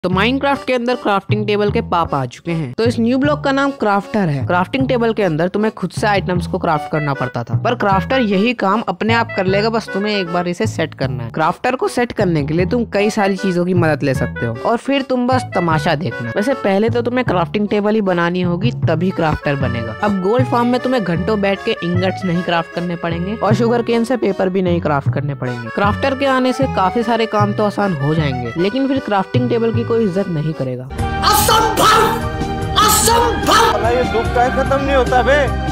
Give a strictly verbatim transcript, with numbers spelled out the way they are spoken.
तो माइनक्राफ्ट के अंदर क्राफ्टिंग टेबल के पाप आ चुके हैं। तो इस न्यू ब्लॉक का नाम क्राफ्टर है। क्राफ्टिंग टेबल के अंदर तुम्हें खुद से आइटम्स को क्राफ्ट करना पड़ता था, पर क्राफ्टर यही काम अपने आप कर लेगा, बस तुम्हें एक बार इसे सेट करना है। क्राफ्टर को सेट करने के लिए तुम कई सारी चीजों की मदद ले सकते हो और फिर तुम बस तमाशा देखना। वैसे पहले तो तुम्हें क्राफ्टिंग टेबल ही बनानी होगी, तभी क्राफ्टर बनेगा। अब गोल्ड फार्म में तुम्हें घंटों बैठ के इंगट्स नहीं क्राफ्ट करने पड़ेंगे और शुगर केन से पेपर भी नहीं क्राफ्ट करने पड़ेंगे। क्राफ्टर के आने से काफी सारे काम तो आसान हो जाएंगे, लेकिन फिर क्राफ्टिंग टेबल की कोई इज्जत नहीं करेगा। असंभव! असंभव! ये दुख का खत्म नहीं होता बे।